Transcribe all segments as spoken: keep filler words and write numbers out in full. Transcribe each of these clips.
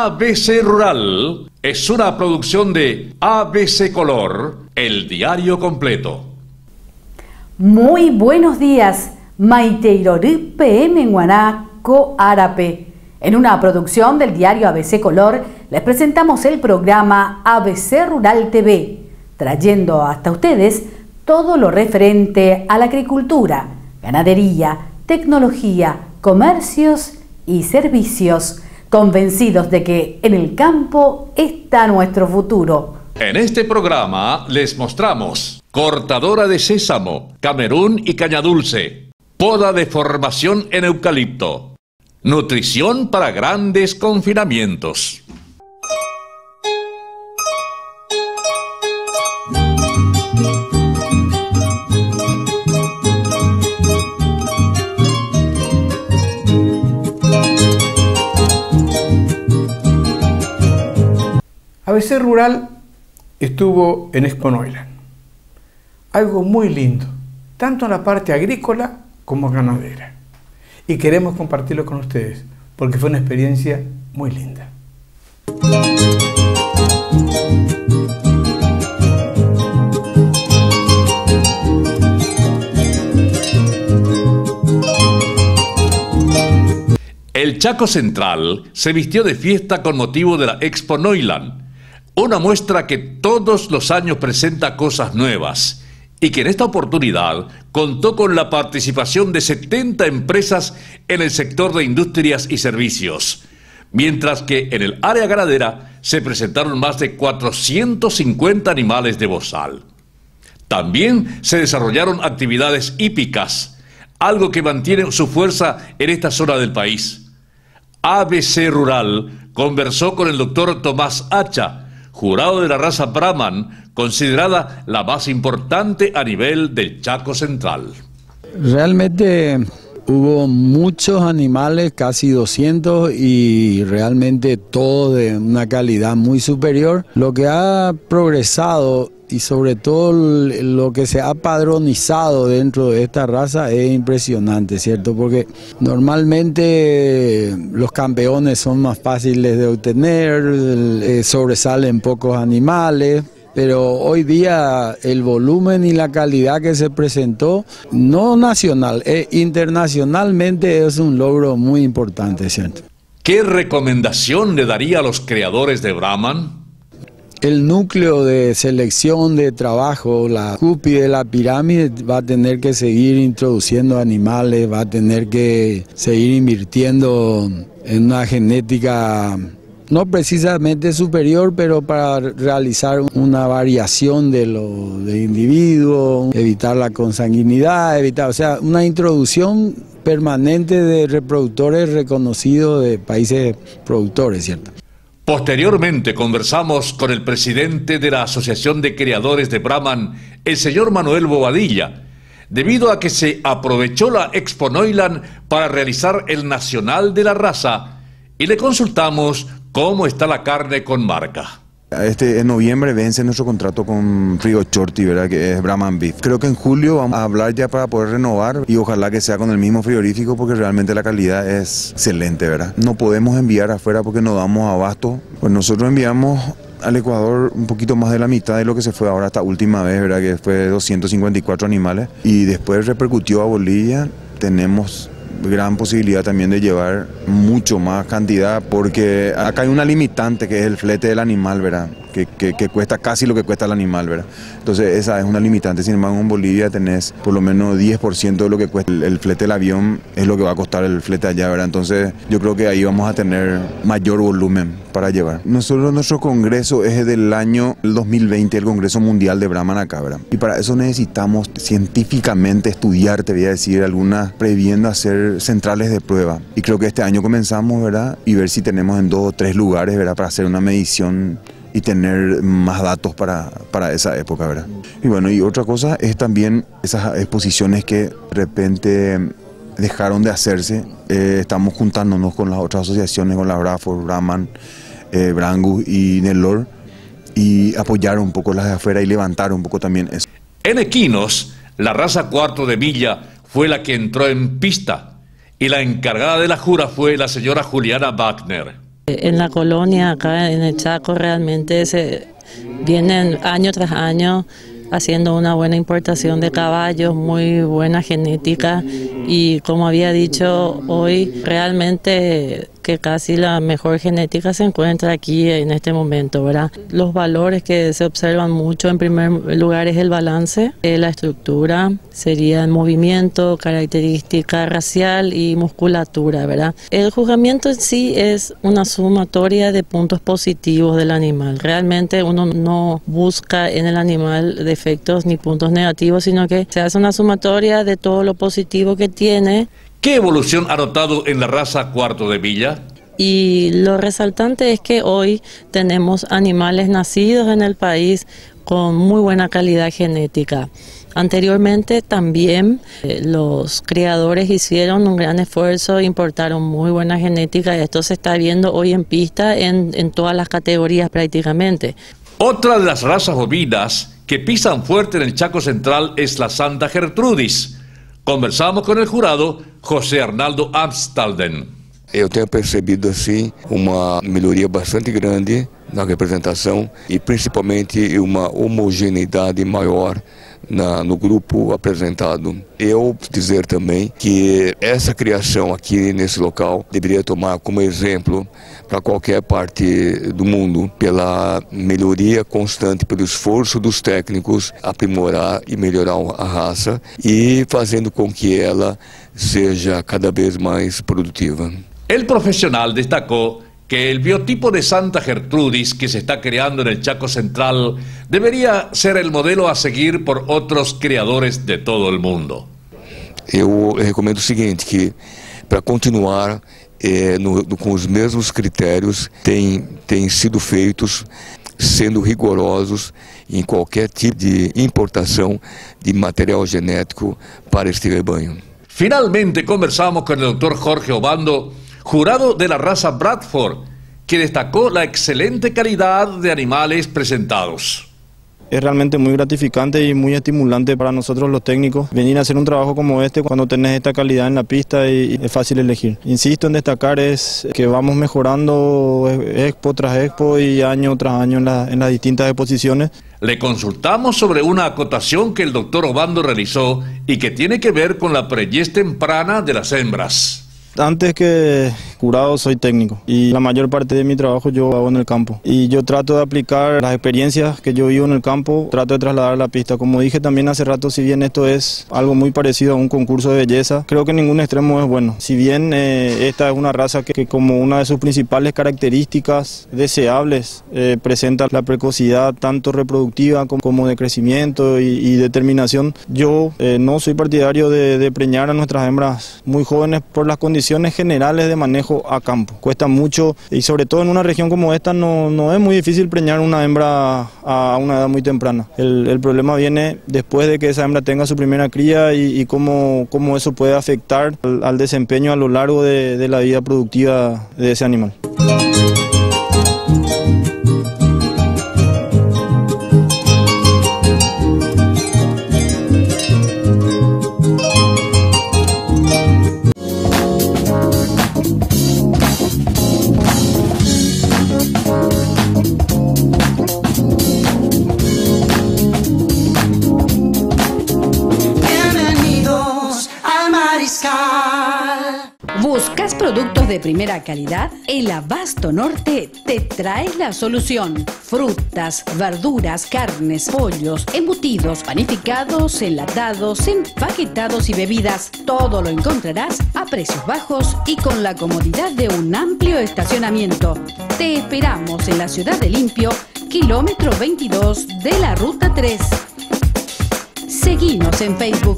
A B C Rural es una producción de A B C Color, el diario completo. Muy buenos días, Maiteirorú P M en Guanaco Árape. En una producción del diario A B C Color les presentamos el programa A B C Rural T V, trayendo hasta ustedes todo lo referente a la agricultura, ganadería, tecnología, comercios y servicios, convencidos de que en el campo está nuestro futuro. En este programa les mostramos cortadora de sésamo, Camerún y caña dulce, poda de formación en eucalipto, nutrición para grandes confinamientos. A B C Rural estuvo en Expo Neuland, algo muy lindo, tanto en la parte agrícola como ganadera, y queremos compartirlo con ustedes porque fue una experiencia muy linda. El Chaco Central se vistió de fiesta con motivo de la Expo Neuland, una muestra que todos los años presenta cosas nuevas y que en esta oportunidad contó con la participación de setenta empresas en el sector de industrias y servicios, mientras que en el área ganadera se presentaron más de cuatrocientos cincuenta animales de bozal. También se desarrollaron actividades hípicas, algo que mantiene su fuerza en esta zona del país. A B C Rural conversó con el doctor Tomás Hacha, jurado de la raza Brahman, considerada la más importante a nivel del Chaco Central. Realmente hubo muchos animales, casi doscientos, y realmente todo de una calidad muy superior. Lo que ha progresado y sobre todo lo que se ha padronizado dentro de esta raza es impresionante, ¿cierto? Porque normalmente los campeones son más fáciles de obtener, eh, sobresalen pocos animales, pero hoy día el volumen y la calidad que se presentó, no nacional, eh, internacionalmente es un logro muy importante, ¿cierto? ¿Qué recomendación le daría a los creadores de Brahman? El núcleo de selección de trabajo, la cúpide de la pirámide, va a tener que seguir introduciendo animales, va a tener que seguir invirtiendo en una genética no precisamente superior, pero para realizar una variación de los de individuos, evitar la consanguinidad, evitar, o sea, una introducción permanente de reproductores reconocidos de países productores, ¿cierto? Posteriormente conversamos con el presidente de la Asociación de Criadores de Brahman, el señor Manuel Bobadilla, debido a que se aprovechó la Expo Neuland para realizar el Nacional de la Raza, y le consultamos cómo está la carne con marca. Este, en noviembre vence nuestro contrato con Frío Chorti, ¿verdad? Que es Brahman Beef. Creo que en julio vamos a hablar ya para poder renovar y ojalá que sea con el mismo frigorífico porque realmente la calidad es excelente, ¿verdad? No podemos enviar afuera porque no damos abasto. Pues nosotros enviamos al Ecuador un poquito más de la mitad de lo que se fue ahora esta última vez, ¿verdad? Que fue doscientos cincuenta y cuatro animales y después repercutió a Bolivia. Tenemos gran posibilidad también de llevar mucho más cantidad porque acá hay una limitante que es el flete del animal, ¿verdad? Que, que, que cuesta casi lo que cuesta el animal, ¿verdad? Entonces esa es una limitante. Sin embargo, en Bolivia tenés por lo menos diez por ciento de lo que cuesta el, el flete del avión, es lo que va a costar el flete allá, ¿verdad? Entonces yo creo que ahí vamos a tener mayor volumen para llevar. Nosotros, nuestro congreso es del año dos mil veinte, el Congreso Mundial de Brahman acá, ¿verdad? Y para eso necesitamos científicamente estudiar, te voy a decir, algunas previendo hacer centrales de prueba. Y creo que este año comenzamos, ¿verdad? Y ver si tenemos en dos o tres lugares, ¿verdad? Para hacer una medición y tener más datos para, para esa época, ¿verdad? Y bueno, y otra cosa es también esas exposiciones que de repente dejaron de hacerse. Eh, estamos juntándonos con las otras asociaciones, con la Braford, Brahman, eh, Brangus y Nelor, y apoyar un poco las de afuera y levantar un poco también eso. En equinos, la raza cuarto de milla fue la que entró en pista y la encargada de la jura fue la señora Juliana Wagner. En la colonia, acá en el Chaco, realmente se vienen año tras año haciendo una buena importación de caballos, muy buena genética, y como había dicho hoy, realmente que casi la mejor genética se encuentra aquí en este momento, ¿verdad? Los valores que se observan mucho, en primer lugar, es el balance, eh, la estructura, sería el movimiento, característica racial y musculatura, ¿verdad? El juzgamiento en sí es una sumatoria de puntos positivos del animal. Realmente uno no busca en el animal defectos ni puntos negativos, sino que se hace una sumatoria de todo lo positivo que tiene. ¿Qué evolución ha notado en la raza Cuarto de Milla? Y lo resaltante es que hoy tenemos animales nacidos en el país con muy buena calidad genética. Anteriormente también eh, los criadores hicieron un gran esfuerzo, importaron muy buena genética, y esto se está viendo hoy en pista en, en todas las categorías prácticamente. Otra de las razas bovinas que pisan fuerte en el Chaco Central es la Santa Gertrudis. Conversamos con el jurado José Arnaldo Amstalden. Eu tenho percebido assim uma melhoria bastante grande na representação e principalmente uma homogeneidade maior na, no grupo apresentado. Eu dizer também que essa criação aqui nesse local deveria tomar como exemplo para qualquer parte do mundo, pela melhoria constante, pelo esforço dos técnicos, aprimorar e melhorar a raça e fazendo com que ela seja cada vez mais produtiva. El profesional destacó que el biotipo de Santa Gertrudis que se está creando en el Chaco Central debería ser el modelo a seguir por otros criadores de todo el mundo. Eu recomendo o seguinte, que para continuar é, no, no, com os mesmos critérios tem, tem sido feitos, sendo rigorosos em qualquer tipo de importação de material genético para este rebanho. Finalmente conversamos con el doctor Jorge Obando, jurado de la raza Bradford, que destacó la excelente calidad de animales presentados. Es realmente muy gratificante y muy estimulante para nosotros los técnicos venir a hacer un trabajo como este cuando tenés esta calidad en la pista y es fácil elegir. Insisto en destacar es que vamos mejorando expo tras expo y año tras año en, la, en las distintas exposiciones. Le consultamos sobre una acotación que el doctor Obando realizó y que tiene que ver con la preñez temprana de las hembras. Antes que jurado soy técnico y la mayor parte de mi trabajo yo hago en el campo. Y yo trato de aplicar las experiencias que yo vivo en el campo, trato de trasladar a la pista. Como dije también hace rato, si bien esto es algo muy parecido a un concurso de belleza, creo que ningún extremo es bueno. Si bien eh, esta es una raza que, que como una de sus principales características deseables eh, presenta la precocidad tanto reproductiva como, como de crecimiento y, y determinación, yo eh, no soy partidario de, de preñar a nuestras hembras muy jóvenes por las condiciones generales de manejo a campo. Cuesta mucho y sobre todo en una región como esta no, no es muy difícil preñar una hembra a una edad muy temprana. El, el problema viene después de que esa hembra tenga su primera cría y, y cómo, cómo eso puede afectar al, al desempeño a lo largo de, de la vida productiva de ese animal. ¿Buscas productos de primera calidad? El Abasto Norte te trae la solución. Frutas, verduras, carnes, pollos, embutidos, panificados, enlatados, empaquetados y bebidas. Todo lo encontrarás a precios bajos y con la comodidad de un amplio estacionamiento. Te esperamos en la ciudad de Limpio, kilómetro veintidós de la ruta tres. Seguinos en Facebook.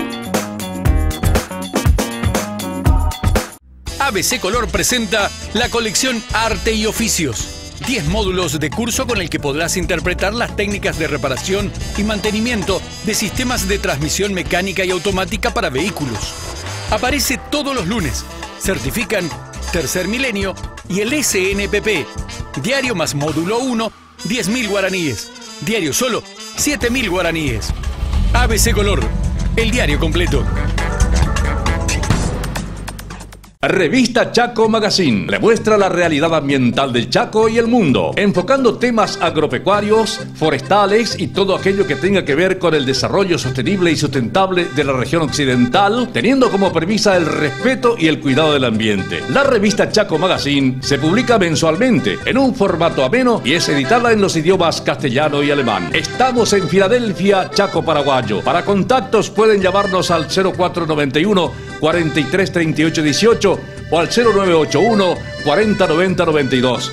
A B C Color presenta la colección Arte y Oficios. diez módulos de curso con el que podrás interpretar las técnicas de reparación y mantenimiento de sistemas de transmisión mecánica y automática para vehículos. Aparece todos los lunes. Certifican Tercer Milenio y el S N P P. Diario más módulo uno, diez mil guaraníes. Diario solo, siete mil guaraníes. A B C Color, el diario completo. Revista Chaco Magazine le muestra la realidad ambiental del Chaco y el mundo, enfocando temas agropecuarios, forestales y todo aquello que tenga que ver con el desarrollo sostenible y sustentable de la región occidental, teniendo como premisa el respeto y el cuidado del ambiente. La revista Chaco Magazine se publica mensualmente en un formato ameno y es editada en los idiomas castellano y alemán. Estamos en Filadelfia, Chaco Paraguayo. Para contactos pueden llamarnos al cero cuatro nueve uno, cuarenta y tres treinta y ocho dieciocho o al cero nueve ocho uno, cuarenta noventa noventa y dos.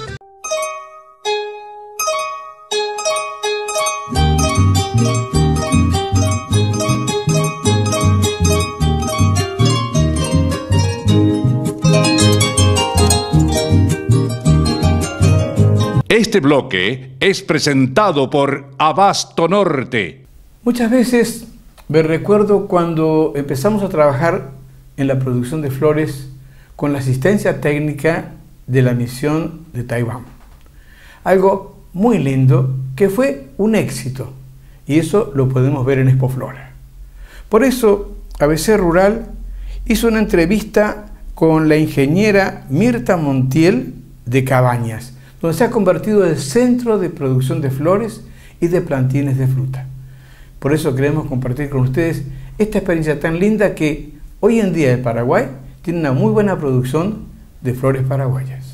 Este bloque es presentado por Abasto Norte. Muchas veces me recuerdo cuando empezamos a trabajar en la producción de flores con la asistencia técnica de la misión de Taiwán. Algo muy lindo que fue un éxito, y eso lo podemos ver en Expoflora. Por eso, A B C Rural hizo una entrevista con la ingeniera Mirta Montiel de Cabañas, donde se ha convertido en el centro de producción de flores y de plantines de fruta. Por eso queremos compartir con ustedes esta experiencia tan linda que hoy en día el Paraguay tiene una muy buena producción de flores paraguayas.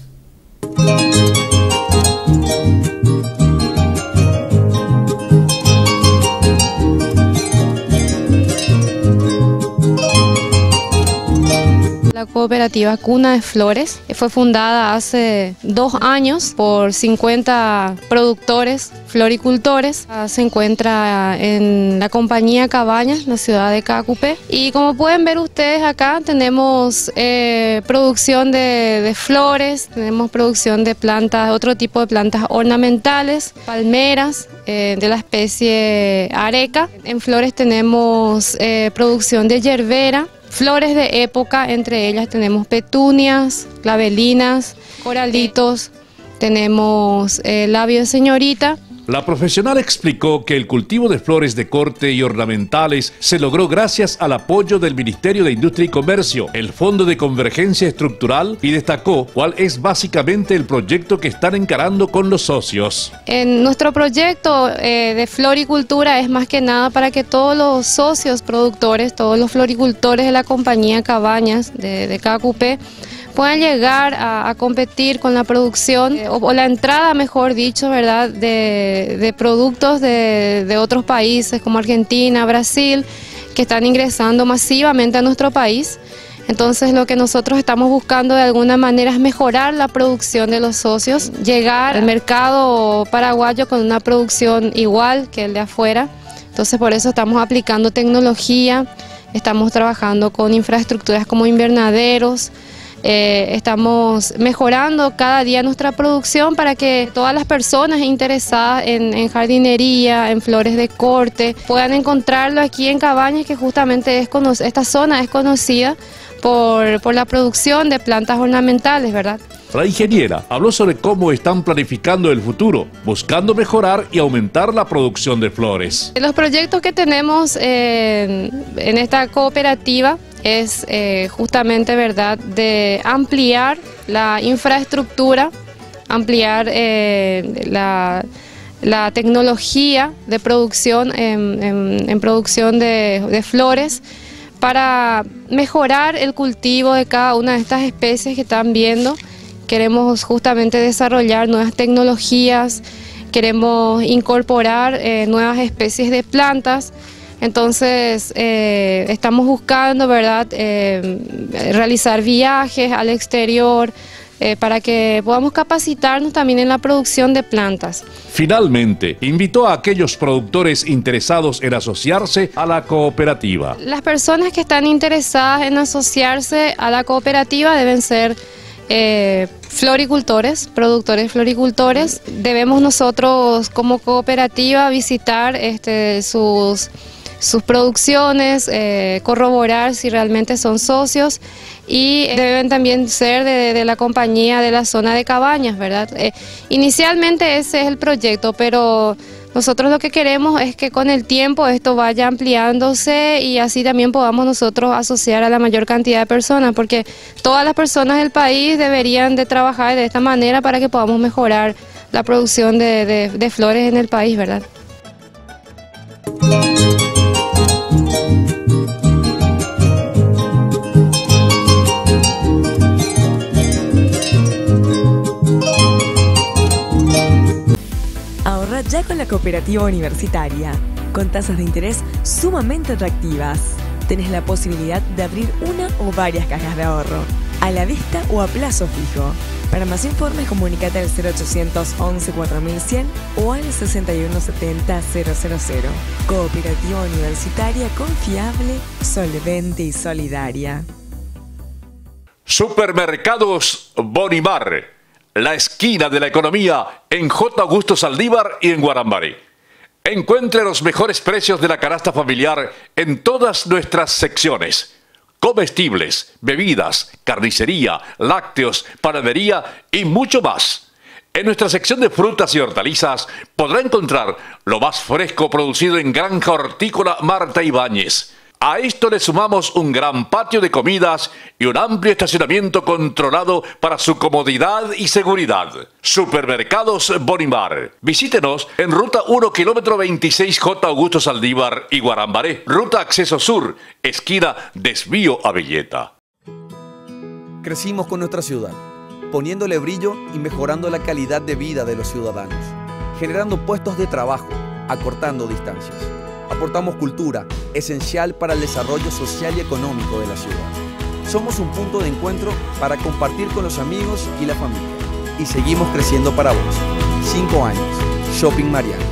La cooperativa Cuna de Flores fue fundada hace dos años por cincuenta productores floricultores. Se encuentra en la compañía Cabañas, la ciudad de Cacupé. Y como pueden ver ustedes acá, tenemos eh, producción de, de flores, tenemos producción de plantas, otro tipo de plantas ornamentales, palmeras eh, de la especie areca. En flores tenemos eh, producción de yerbera, flores de época, entre ellas tenemos petunias, clavelinas, coralitos, tenemos eh, labio de señorita. La profesional explicó que el cultivo de flores de corte y ornamentales se logró gracias al apoyo del Ministerio de Industria y Comercio, el Fondo de Convergencia Estructural, y destacó cuál es básicamente el proyecto que están encarando con los socios. En nuestro proyecto eh, de floricultura es más que nada para que todos los socios productores, todos los floricultores de la compañía Cabañas de, de Cacupé, puedan llegar a, a competir con la producción eh, o, o la entrada, mejor dicho, ¿verdad?, de, de productos de, de otros países como Argentina, Brasil, que están ingresando masivamente a nuestro país. Entonces lo que nosotros estamos buscando de alguna manera es mejorar la producción de los socios, llegar al mercado paraguayo con una producción igual que el de afuera. Entonces por eso estamos aplicando tecnología, estamos trabajando con infraestructuras como invernaderos. Eh, estamos mejorando cada día nuestra producción para que todas las personas interesadas en, en jardinería, en flores de corte, puedan encontrarlo aquí en Cabañas, que justamente es esta zona es conocida por, por la producción de plantas ornamentales, ¿verdad? La ingeniera habló sobre cómo están planificando el futuro, buscando mejorar y aumentar la producción de flores. Los proyectos que tenemos eh, en esta cooperativa es eh, justamente, ¿verdad?, de ampliar la infraestructura, ampliar eh, la, la tecnología de producción en, en, en producción de, de flores, para mejorar el cultivo de cada una de estas especies que están viendo. Queremos justamente desarrollar nuevas tecnologías, queremos incorporar eh, nuevas especies de plantas. Entonces eh, estamos buscando, ¿verdad?, eh, realizar viajes al exterior eh, para que podamos capacitarnos también en la producción de plantas. Finalmente, invitó a aquellos productores interesados en asociarse a la cooperativa. Las personas que están interesadas en asociarse a la cooperativa deben ser Eh, floricultores, productores floricultores. Debemos nosotros como cooperativa visitar este, sus, sus producciones, eh, corroborar si realmente son socios, y deben también ser de, de la compañía de la zona de Cabañas, ¿verdad? Eh, inicialmente ese es el proyecto, pero Nosotros lo que queremos es que con el tiempo esto vaya ampliándose y así también podamos nosotros asociar a la mayor cantidad de personas, porque todas las personas del país deberían de trabajar de esta manera para que podamos mejorar la producción de, de, de flores en el país, ¿verdad? Ahorra ya con la Cooperativa Universitaria, con tasas de interés sumamente atractivas. Tenés la posibilidad de abrir una o varias cajas de ahorro, a la vista o a plazo fijo. Para más informes, comunícate al cero ochocientos once cuatro mil cien o al sesenta y uno setenta cero cero cero. Cooperativa Universitaria confiable, solvente y solidaria. Supermercados Bonimar, la esquina de la economía en J. Augusto Saldívar y en Guarambaré. Encuentre los mejores precios de la canasta familiar en todas nuestras secciones. Comestibles, bebidas, carnicería, lácteos, panadería y mucho más. En nuestra sección de frutas y hortalizas podrá encontrar lo más fresco producido en Granja Hortícola Marta Ibáñez. A esto le sumamos un gran patio de comidas y un amplio estacionamiento controlado para su comodidad y seguridad. Supermercados Bonimar. Visítenos en Ruta uno, kilómetro veintiséis J. Augusto Saldívar y Guarambaré. Ruta Acceso Sur, esquina Desvío a Villeta. Crecimos con nuestra ciudad, poniéndole brillo y mejorando la calidad de vida de los ciudadanos, generando puestos de trabajo, acortando distancias. Aportamos cultura, esencial para el desarrollo social y económico de la ciudad. Somos un punto de encuentro para compartir con los amigos y la familia. Y seguimos creciendo para vos. Cinco años. Shopping Mariano.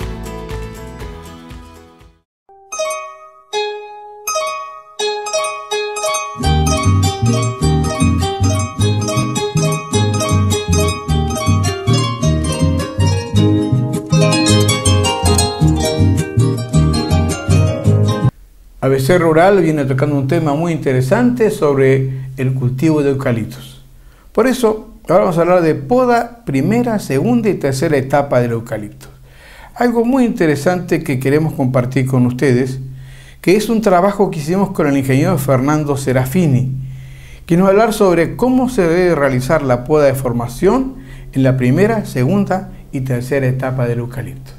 A B C Rural viene tocando un tema muy interesante sobre el cultivo de eucaliptos. Por eso, ahora vamos a hablar de poda primera, segunda y tercera etapa del eucalipto. Algo muy interesante que queremos compartir con ustedes, que es un trabajo que hicimos con el ingeniero Fernando Serafini, que nos va a hablar sobre cómo se debe realizar la poda de formación en la primera, segunda y tercera etapa del eucalipto.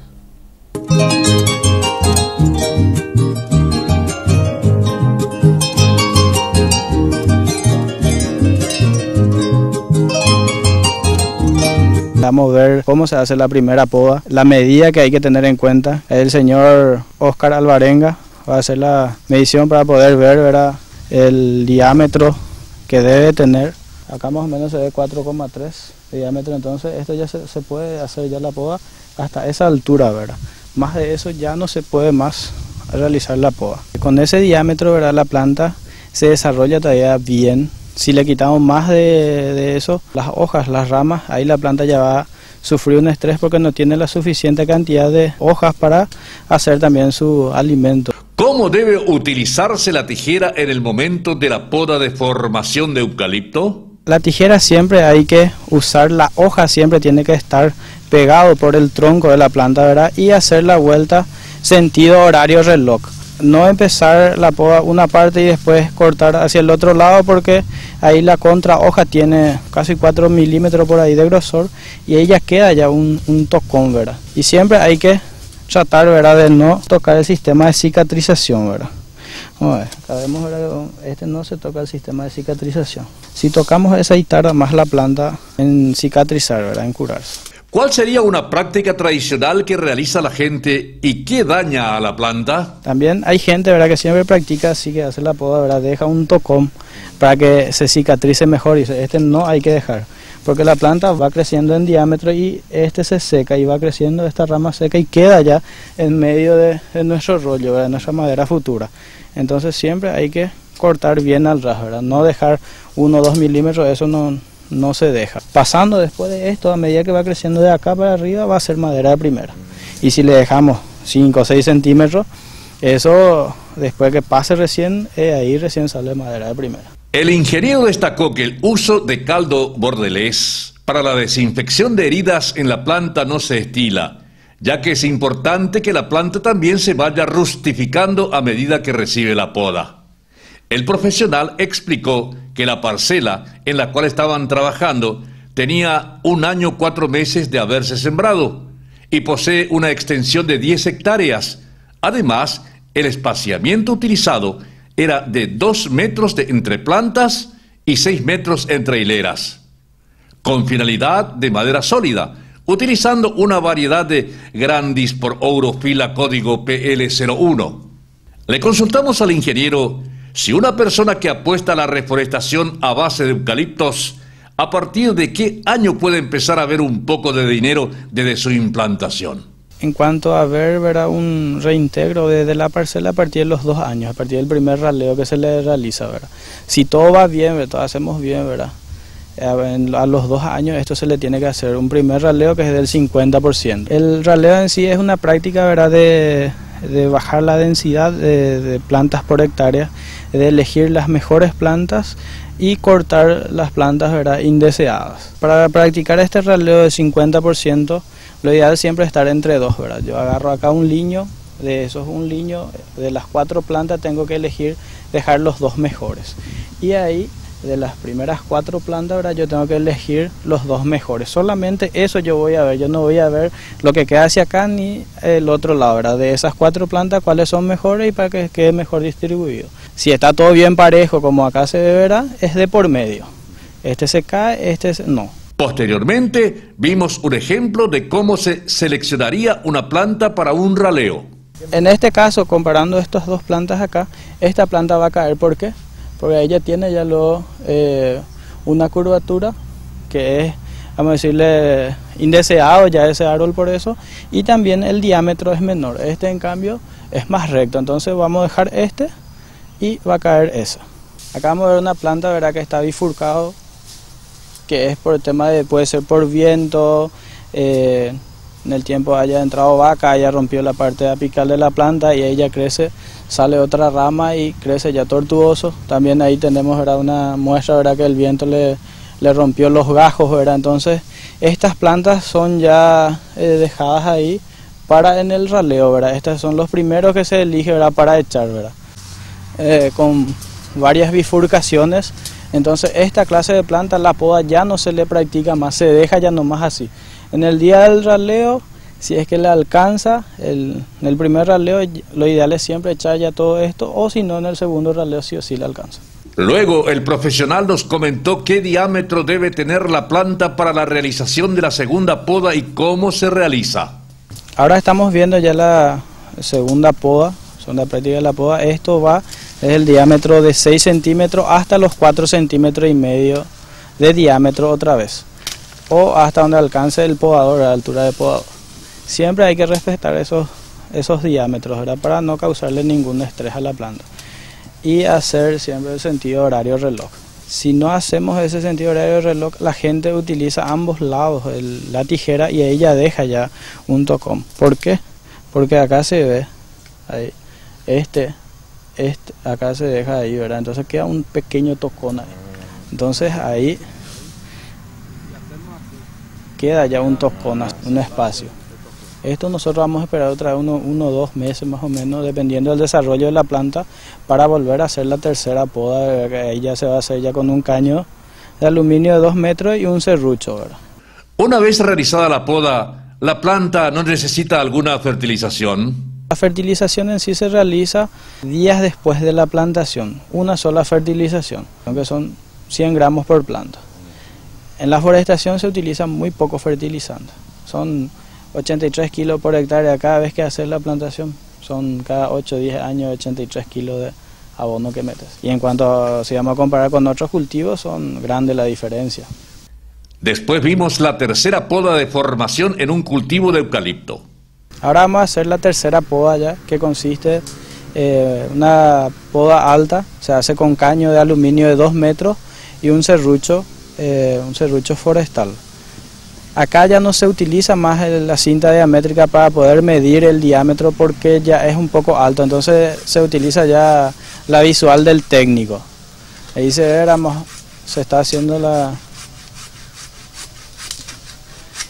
Vamos a ver cómo se hace la primera poda, la medida que hay que tener en cuenta. El señor Oscar Alvarenga va a hacer la medición para poder ver, ¿verdad?, el diámetro que debe tener. Acá más o menos se ve cuatro coma tres de diámetro, entonces esto ya se, se puede hacer ya la poda hasta esa altura, ¿verdad? Más de eso ya no se puede más realizar la poda. Con ese diámetro, ¿verdad?, la planta se desarrolla todavía bien. Si le quitamos más de, de eso, las hojas, las ramas, ahí la planta ya va a sufrir un estrés porque no tiene la suficiente cantidad de hojas para hacer también su alimento. ¿Cómo debe utilizarse la tijera en el momento de la poda de formación de eucalipto? La tijera siempre hay que usar, la hoja siempre tiene que estar pegado por el tronco de la planta, ¿verdad? Y hacer la vuelta sentido horario reloj. No empezar la poda una parte y después cortar hacia el otro lado, porque ahí la contra hoja tiene casi cuatro milímetros por ahí de grosor y ella queda ya un, un tocón, ¿verdad? Y siempre hay que tratar, ¿verdad?, de no tocar el sistema de cicatrización, ¿verdad? Vamos a ver, acá vemos, ¿verdad?, este no se toca el sistema de cicatrización. Si tocamos esa, y tarda más la planta en cicatrizar, ¿verdad?, en curarse. ¿Cuál sería una práctica tradicional que realiza la gente y qué daña a la planta? También hay gente, ¿verdad?, que siempre practica así, que hace la poda, ¿verdad?, deja un tocón para que se cicatrice mejor, y este no hay que dejar, porque la planta va creciendo en diámetro y este se seca y va creciendo esta rama seca y queda ya en medio de, de nuestro rollo, ¿verdad?, de nuestra madera futura. Entonces siempre hay que cortar bien al ras, ¿verdad?, no dejar uno o dos milímetros, eso no... no se deja. Pasando después de esto, a medida que va creciendo de acá para arriba, va a ser madera de primera. Y si le dejamos cinco o seis centímetros, eso después que pase recién, eh, ahí recién sale madera de primera. El ingeniero destacó que el uso de caldo bordelés para la desinfección de heridas en la planta no se estila, ya que es importante que la planta también se vaya rustificando a medida que recibe la poda. El profesional explicó que la parcela en la cual estaban trabajando tenía un año cuatro meses de haberse sembrado y posee una extensión de diez hectáreas. Además, el espaciamiento utilizado era de dos metros de entre plantas y seis metros entre hileras, con finalidad de madera sólida, utilizando una variedad de Grandis por Ourofila código P L cero uno. Le consultamos al ingeniero si una persona que apuesta a la reforestación a base de eucaliptos, ¿a partir de qué año puede empezar a ver un poco de dinero desde su implantación? En cuanto a ver, verá un reintegro desde la parcela a partir de los dos años, a partir del primer raleo que se le realiza, ¿verdad? Si todo va bien, todo hacemos bien, ¿verdad? A los dos años esto se le tiene que hacer un primer raleo que es del cincuenta por ciento. El raleo en sí es una práctica, ¿verdad?, de, de bajar la densidad de, de plantas por hectárea, de elegir las mejores plantas y cortar las plantas, ¿verdad?, indeseadas. Para practicar este raleo de cincuenta por ciento, lo ideal siempre es estar entre dos, ¿verdad? Yo agarro acá un liño, de esos un liño, de las cuatro plantas tengo que elegir dejar los dos mejores. Y ahí, de las primeras cuatro plantas, ¿verdad?, yo tengo que elegir los dos mejores. Solamente eso yo voy a ver, yo no voy a ver lo que queda hacia acá ni el otro lado, ¿verdad? De esas cuatro plantas, cuáles son mejores y para que quede mejor distribuido. Si está todo bien parejo, como acá se verá, es de por medio. Este se cae, este se... no. Posteriormente, vimos un ejemplo de cómo se seleccionaría una planta para un raleo. En este caso, comparando estas dos plantas acá, esta planta va a caer, ¿por qué? Porque ella tiene ya lo, eh, una curvatura que es, vamos a decirle, indeseado ya ese árbol por eso, y también el diámetro es menor. Este, en cambio, es más recto, entonces vamos a dejar este y va a caer esa. Acá vamos a ver una planta, ¿verdad?, que está bifurcado, que es por el tema de, puede ser por viento, eh, en el tiempo haya entrado vaca, haya rompido la parte apical de la planta y ella crece, sale otra rama y crece ya tortuoso. También ahí tenemos, ¿verdad?, una muestra, ¿verdad?, que el viento le, le rompió los gajos, ¿verdad? Entonces estas plantas son ya eh, dejadas ahí para en el raleo, ¿verdad? Estos son los primeros que se elige, ¿verdad?, para echar, ¿verdad? Eh, con varias bifurcaciones. Entonces esta clase de planta, la poda ya no se le practica más, se deja ya nomás así. En el día del raleo, si es que le alcanza, el, en el primer raleo lo ideal es siempre echar ya todo esto, o si no en el segundo raleo sí o sí le alcanza. Luego el profesional nos comentó qué diámetro debe tener la planta para la realización de la segunda poda y cómo se realiza. Ahora estamos viendo ya la segunda poda, segunda práctica de la poda. Esto va desde el diámetro de seis centímetros hasta los cuatro centímetros y medio de diámetro otra vez, o hasta donde alcance el podador, la altura de podador. Siempre hay que respetar esos, esos diámetros, ¿verdad?, para no causarle ningún estrés a la planta. Y hacer siempre el sentido horario reloj. Si no hacemos ese sentido horario reloj, la gente utiliza ambos lados, el, la tijera, y ella deja ya un tocón. ¿Por qué? Porque acá se ve, ahí, este, este, acá se deja ahí, ¿verdad? Entonces queda un pequeño tocón ahí. Entonces ahí queda ya un tocón, un espacio. Esto nosotros vamos a esperar otra vez uno, uno o dos meses más o menos, dependiendo del desarrollo de la planta, para volver a hacer la tercera poda, que ahí ya se va a hacer ya con un caño de aluminio de dos metros y un serrucho, ¿verdad? Una vez realizada la poda, ¿la planta no necesita alguna fertilización? La fertilización en sí se realiza días después de la plantación, una sola fertilización, que son cien gramos por planta. En la forestación se utiliza muy poco fertilizante, son ochenta y tres kilos por hectárea cada vez que haces la plantación, son cada ocho o diez años ochenta y tres kilos de abono que metes. Y en cuanto a, si vamos a comparar con otros cultivos, son grandes la diferencia. Después vimos la tercera poda de formación en un cultivo de eucalipto. Ahora vamos a hacer la tercera poda ya, que consiste en eh, una poda alta, se hace con caño de aluminio de dos metros y un serrucho, eh, un serrucho forestal. Acá ya no se utiliza más el, la cinta diamétrica para poder medir el diámetro porque ya es un poco alto, entonces se utiliza ya la visual del técnico. Ahí se ve, éramos, se está haciendo la...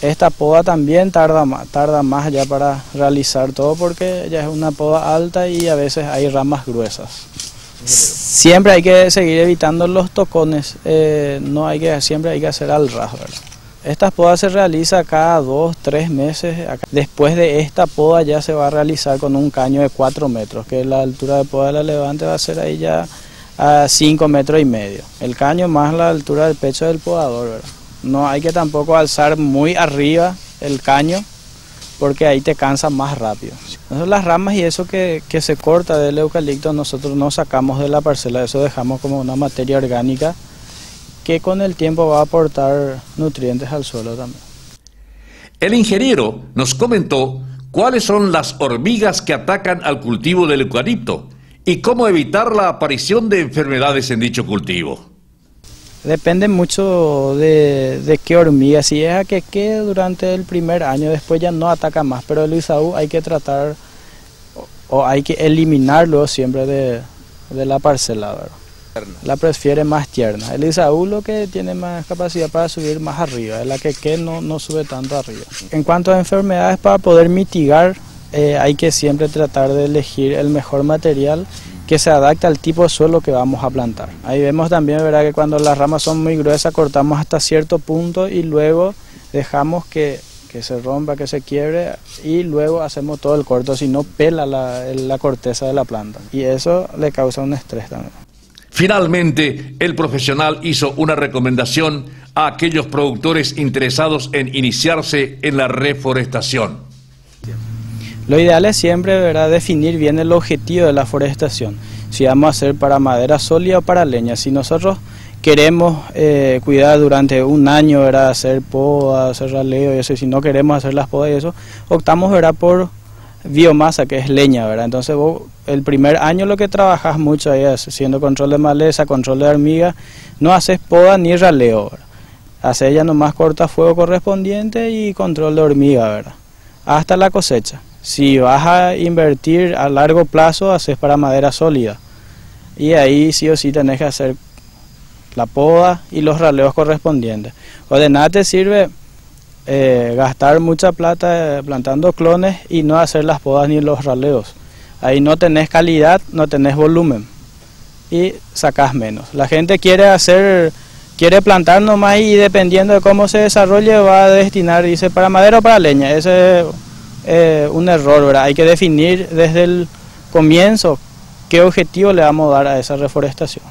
Esta poda también tarda más, tarda más ya para realizar todo porque ya es una poda alta y a veces hay ramas gruesas. Siempre hay que seguir evitando los tocones, eh, no hay que, siempre hay que hacer al ras, ¿verdad? Estas podas se realizan cada dos, tres meses. Después de esta poda ya se va a realizar con un caño de cuatro metros, que la altura de poda de la levante va a ser ahí ya a cinco metros y medio. El caño más la altura del pecho del podador, ¿verdad? No hay que tampoco alzar muy arriba el caño, porque ahí te cansa más rápido. Entonces, las ramas y eso que, que se corta del eucalipto nosotros no sacamos de la parcela, eso dejamos como una materia orgánica que con el tiempo va a aportar nutrientes al suelo también. El ingeniero nos comentó cuáles son las hormigas que atacan al cultivo del eucalipto y cómo evitar la aparición de enfermedades en dicho cultivo. Depende mucho de, de qué hormiga, si es a que quede durante el primer año, después ya no ataca más, pero el Isaú hay que tratar o, o hay que eliminarlo siempre de, de la parcela, ¿verdad? La prefiere más tierna. El Isaú lo que tiene más capacidad para subir más arriba, la que que no, no sube tanto arriba. En cuanto a enfermedades, para poder mitigar, eh, hay que siempre tratar de elegir el mejor material que se adapte al tipo de suelo que vamos a plantar. Ahí vemos también, ¿verdad?, que cuando las ramas son muy gruesas cortamos hasta cierto punto y luego dejamos que, que se rompa, que se quiebre y luego hacemos todo el corto, si no pela la, la corteza de la planta y eso le causa un estrés también. Finalmente, el profesional hizo una recomendación a aquellos productores interesados en iniciarse en la reforestación. Lo ideal es siempre, ¿verdad?, definir bien el objetivo de la forestación. Si vamos a hacer para madera sólida o para leña. Si nosotros queremos eh, cuidar durante un año, ¿verdad?, hacer poda, hacer raleo y eso, y si no queremos hacer las podas y eso, optamos, ¿verdad?, por biomasa, que es leña, ¿verdad? Entonces vos el primer año lo que trabajas mucho ahí es haciendo control de maleza, control de hormiga, no haces poda ni raleo, ¿verdad? Haces ya nomás cortafuego correspondiente y control de hormiga, ¿verdad?, hasta la cosecha. Si vas a invertir a largo plazo, haces para madera sólida y ahí sí o sí tenés que hacer la poda y los raleos correspondientes. O de nada te sirve Eh, gastar mucha plata plantando clones y no hacer las podas ni los raleos. Ahí no tenés calidad, no tenés volumen y sacás menos. La gente quiere hacer, quiere plantar nomás y dependiendo de cómo se desarrolle va a destinar, dice, para madera o para leña. Ese es eh, un error, ¿verdad? Hay que definir desde el comienzo qué objetivo le vamos a dar a esa reforestación.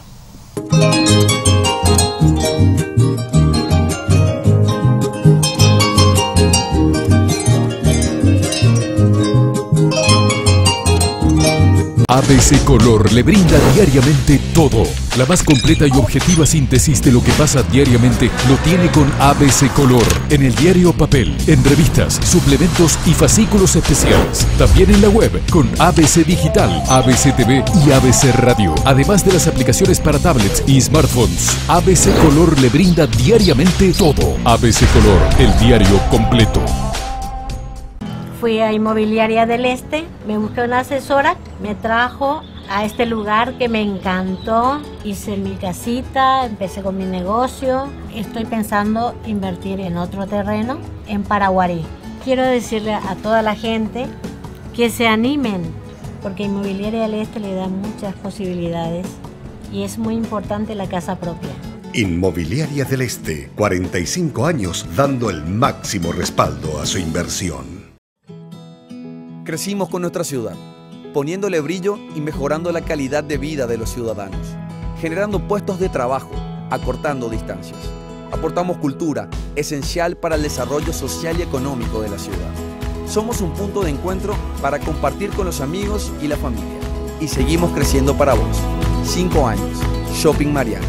A B C Color le brinda diariamente todo. La más completa y objetiva síntesis de lo que pasa diariamente lo tiene con A B C Color. En el diario papel, en revistas, suplementos y fascículos especiales. También en la web con A B C Digital, A B C T V y A B C Radio. Además de las aplicaciones para tablets y smartphones. A B C Color le brinda diariamente todo. A B C Color, el diario completo. Fui a Inmobiliaria del Este, me busqué una asesora, me trajo a este lugar que me encantó, hice mi casita, empecé con mi negocio, estoy pensando invertir en otro terreno, en Paraguarí. Quiero decirle a toda la gente que se animen, porque Inmobiliaria del Este le da muchas posibilidades y es muy importante la casa propia. Inmobiliaria del Este, cuarenta y cinco años dando el máximo respaldo a su inversión. Crecimos con nuestra ciudad, poniéndole brillo y mejorando la calidad de vida de los ciudadanos, generando puestos de trabajo, acortando distancias. Aportamos cultura, esencial para el desarrollo social y económico de la ciudad. Somos un punto de encuentro para compartir con los amigos y la familia. Y seguimos creciendo para vos. Cinco años. Shopping Mariana.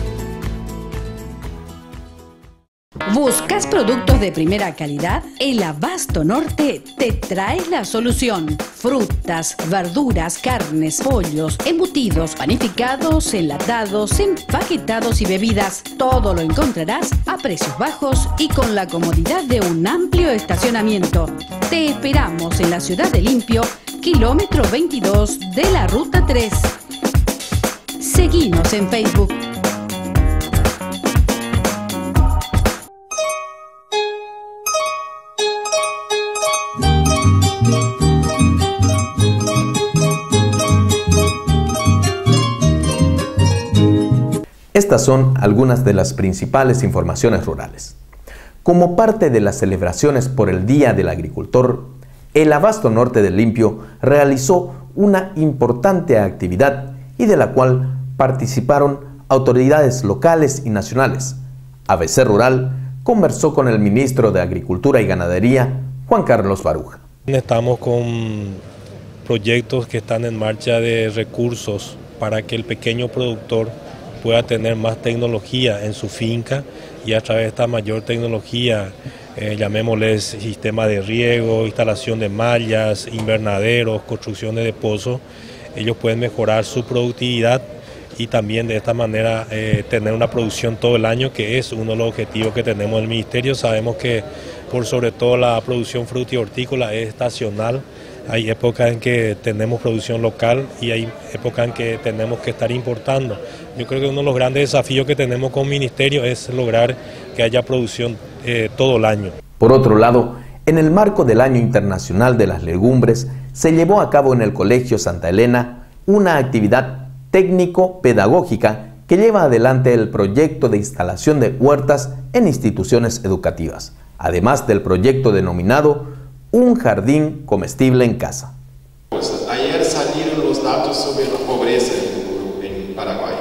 ¿Buscas productos de primera calidad? El Abasto Norte te trae la solución. Frutas, verduras, carnes, pollos, embutidos, panificados, enlatados, empaquetados y bebidas. Todo lo encontrarás a precios bajos y con la comodidad de un amplio estacionamiento. Te esperamos en la ciudad de Limpio, kilómetro veintidós de la ruta tres. Seguinos en Facebook. Estas son algunas de las principales informaciones rurales. Como parte de las celebraciones por el Día del Agricultor, el Abasto Norte del Limpio realizó una importante actividad y de la cual participaron autoridades locales y nacionales. A B C Rural conversó con el ministro de Agricultura y Ganadería, Juan Carlos Baruja. Estamos con proyectos que están en marcha de recursos para que el pequeño productor pueda tener más tecnología en su finca y a través de esta mayor tecnología, eh, llamémosles sistema de riego, instalación de mallas, invernaderos, construcciones de pozos, ellos pueden mejorar su productividad y también de esta manera eh, tener una producción todo el año, que es uno de los objetivos que tenemos en el Ministerio. Sabemos que por sobre todo la producción frutícola es estacional. Hay épocas en que tenemos producción local y hay épocas en que tenemos que estar importando. Yo creo que uno de los grandes desafíos que tenemos como ministerio es lograr que haya producción eh, todo el año. Por otro lado, en el marco del Año Internacional de las Legumbres, se llevó a cabo en el Colegio Santa Elena una actividad técnico-pedagógica que lleva adelante el proyecto de instalación de huertas en instituciones educativas, además del proyecto denominado Un jardín comestible en casa. Pues ayer salieron los datos sobre la pobreza en Paraguay.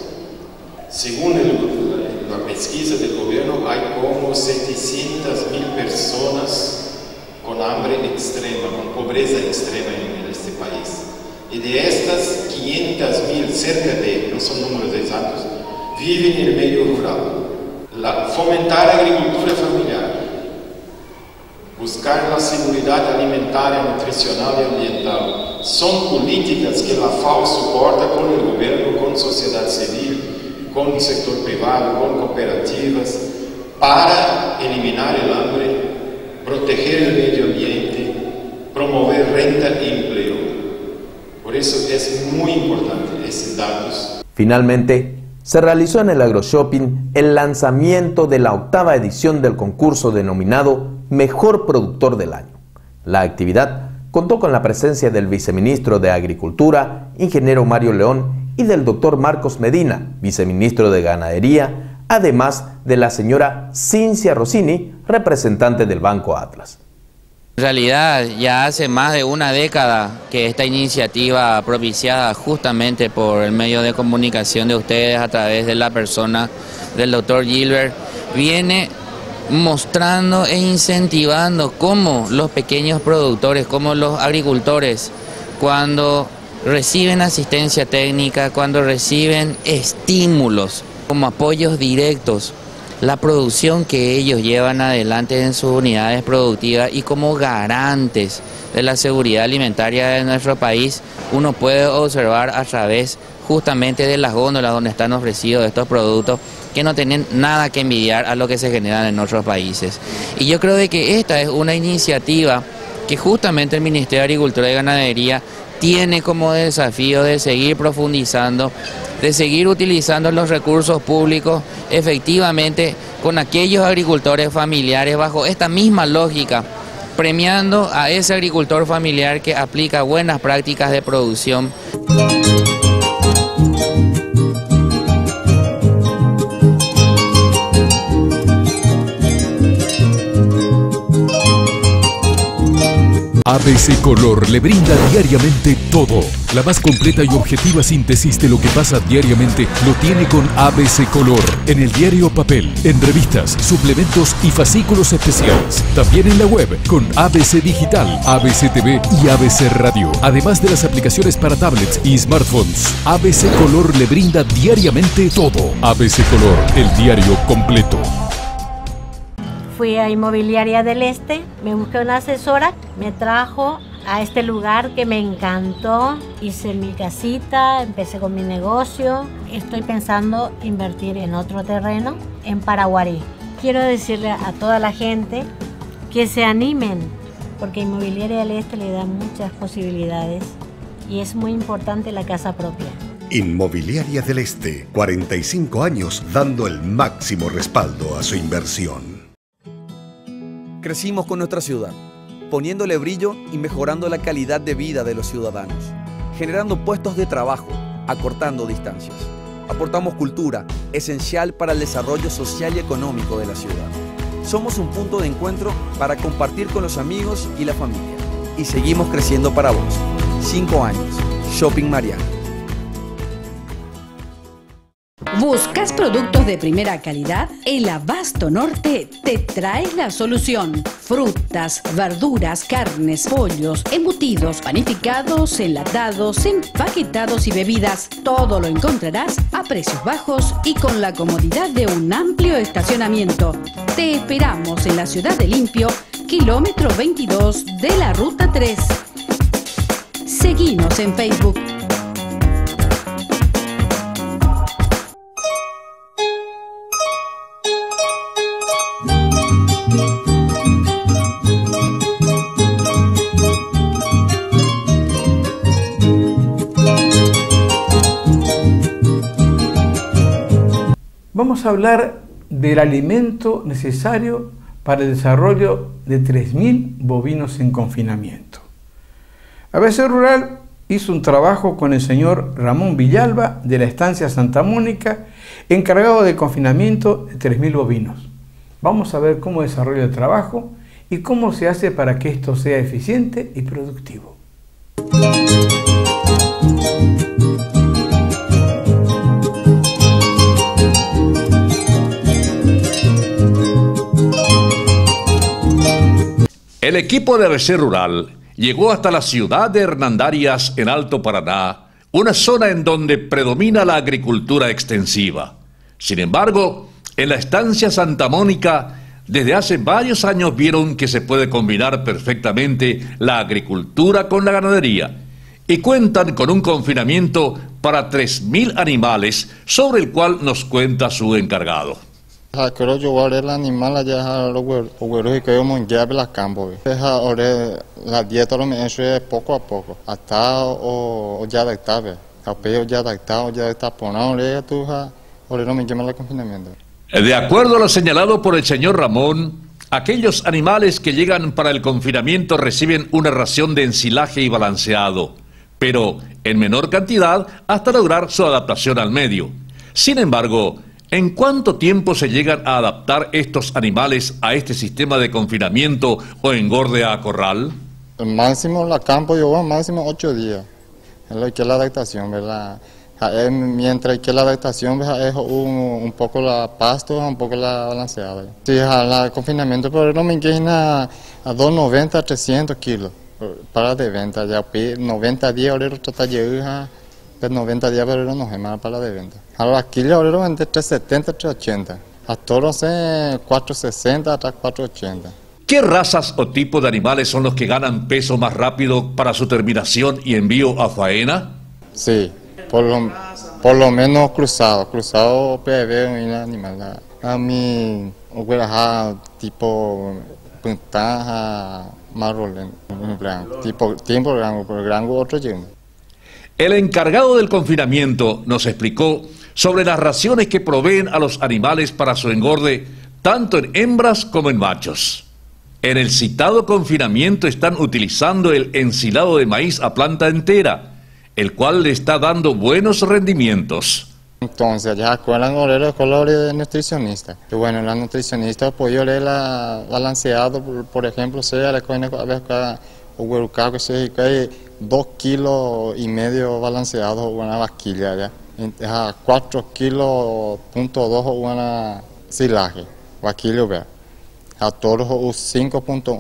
Según el, la pesquisa del gobierno, hay como setecientas mil personas con hambre extrema, con pobreza extrema en este país. Y de estas, quinientas mil, cerca de, no son números exactos, viven en el medio rural. La, fomentar la agricultura familiar, buscar la seguridad alimentaria, nutricional y ambiental, son políticas que la FAO soporta con el gobierno, con sociedad civil, con el sector privado, con cooperativas, para eliminar el hambre, proteger el medio ambiente, promover renta y empleo. Por eso es muy importante esos datos. Finalmente, se realizó en el AgroShopping el lanzamiento de la octava edición del concurso denominado Mejor Productor del Año. La actividad contó con la presencia del viceministro de Agricultura, ingeniero Mario León, y del doctor Marcos Medina, viceministro de Ganadería, además de la señora Cincia Rossini, representante del Banco Atlas. En realidad ya hace más de una década que esta iniciativa propiciada justamente por el medio de comunicación de ustedes a través de la persona del doctor Gilbert viene mostrando e incentivando cómo los pequeños productores, cómo los agricultores, cuando reciben asistencia técnica, cuando reciben estímulos como apoyos directos, la producción que ellos llevan adelante en sus unidades productivas y como garantes de la seguridad alimentaria de nuestro país, uno puede observar a través justamente de las góndolas donde están ofrecidos estos productos que no tienen nada que envidiar a lo que se generan en otros países. Y yo creo de que esta es una iniciativa que justamente el Ministerio de Agricultura y Ganadería tiene como desafío de seguir profundizando, de seguir utilizando los recursos públicos efectivamente con aquellos agricultores familiares bajo esta misma lógica, premiando a ese agricultor familiar que aplica buenas prácticas de producción. A B C Color le brinda diariamente todo. La más completa y objetiva síntesis de lo que pasa diariamente lo tiene con A B C Color. En el diario papel, en revistas, suplementos y fascículos especiales. También en la web con A B C Digital, A B C T V y A B C Radio. Además de las aplicaciones para tablets y smartphones. A B C Color le brinda diariamente todo. A B C Color, el diario completo. Fui a Inmobiliaria del Este, me busqué una asesora, me trajo a este lugar que me encantó, hice mi casita, empecé con mi negocio, estoy pensando invertir en otro terreno, en Paraguarí. Quiero decirle a toda la gente que se animen, porque Inmobiliaria del Este le da muchas posibilidades y es muy importante la casa propia. Inmobiliaria del Este, cuarenta y cinco años dando el máximo respaldo a su inversión. Crecimos con nuestra ciudad, poniéndole brillo y mejorando la calidad de vida de los ciudadanos, generando puestos de trabajo, acortando distancias. Aportamos cultura, esencial para el desarrollo social y económico de la ciudad. Somos un punto de encuentro para compartir con los amigos y la familia. Y seguimos creciendo para vos. Cinco años. Shopping Mariana. ¿Buscas productos de primera calidad? El Abasto Norte te trae la solución. Frutas, verduras, carnes, pollos, embutidos, panificados, enlatados, empaquetados y bebidas. Todo lo encontrarás a precios bajos y con la comodidad de un amplio estacionamiento. Te esperamos en la ciudad de Limpio, kilómetro veintidós de la ruta tres. Seguinos en Facebook. Vamos a hablar del alimento necesario para el desarrollo de tres mil bovinos en confinamiento. A B C Rural hizo un trabajo con el señor Ramón Villalba de la estancia Santa Mónica, encargado del confinamiento de tres mil bovinos. Vamos a ver cómo desarrolla el trabajo y cómo se hace para que esto sea eficiente y productivo. El equipo de A B C Rural llegó hasta la ciudad de Hernandarias, en Alto Paraná, una zona en donde predomina la agricultura extensiva. Sin embargo, en la estancia Santa Mónica, desde hace varios años vieron que se puede combinar perfectamente la agricultura con la ganadería y cuentan con un confinamiento para tres mil animales, sobre el cual nos cuenta su encargado. Quiero llevar el animal allá a los güeros que yo monté a la campo. Ahora la dieta lo me hecho poco a poco, hasta o ya adaptable. Capeo ya adaptado, ya está ponado, ahora tú ahora no me llama el confinamiento. De acuerdo a lo señalado por el señor Ramón, aquellos animales que llegan para el confinamiento reciben una ración de ensilaje y balanceado, pero en menor cantidad hasta lograr su adaptación al medio. Sin embargo, ¿en cuánto tiempo se llegan a adaptar estos animales a este sistema de confinamiento o engorde a corral? El máximo en la campo lleva máximo ocho días. Es lo que es la adaptación, ¿verdad? Mientras que la adaptación es un, un poco la pasto, un poco la balanceada. Sí, el confinamiento, pero no me queda a doscientos noventa a trescientos kilos para de venta. Ya noventa días, ahora trata de llegar. Pues noventa días pero no es más para de venta. Ahora aquí le ahora vende trescientos setenta a trescientos ochenta. A todos en cuatrocientos sesenta hasta cuatrocientos ochenta. ¿Qué razas o tipos de animales son los que ganan peso más rápido para su terminación y envío a faena? Sí, por lo, por lo menos cruzado. Cruzado puede ver un animal. A mí, tipo puntaja, marrón, tipo tiempo rango, pero rango otro lleno. El encargado del confinamiento nos explicó sobre las raciones que proveen a los animales para su engorde, tanto en hembras como en machos. En el citado confinamiento están utilizando el ensilado de maíz a planta entera, el cual le está dando buenos rendimientos. Entonces, ya acuerdan los colores de nutricionista. Y bueno, la nutricionista apoyó la balanceado, por, por ejemplo, sea la coina a ver o huerucado que se cae dos kilos y medio balanceado una vaquilla ya. A cuatro kilos punto dos una silaje, vaquillo vea. A todos cinco punto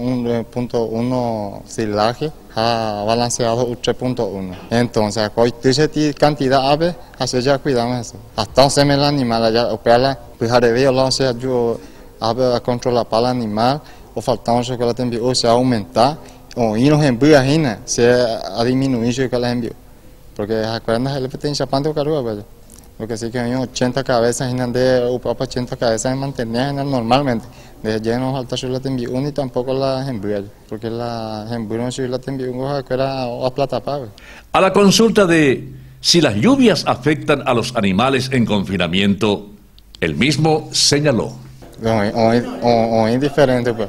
uno silaje, a balanceado tres punto uno. Entonces, con esa cantidad ave, así ya cuidamos eso. Hasta un seme el animal, ya opera, pues a rever, o sea, yo ave a controlar para el animal, o faltamos que la temperatura se aumenta. O y los envíos se ha disminuido que la envío, porque acuerdan el tem chapando caro, ¿verdad? Porque sí que hay ochenta cabezas y de ochenta cabezas mantener normalmente. Desde ya no falta la envío ni tampoco la envío, porque la envío no se la envío que era a plata paga. A la consulta de si las lluvias afectan a los animales en confinamiento, el mismo señaló. O, o, o indiferente, pues.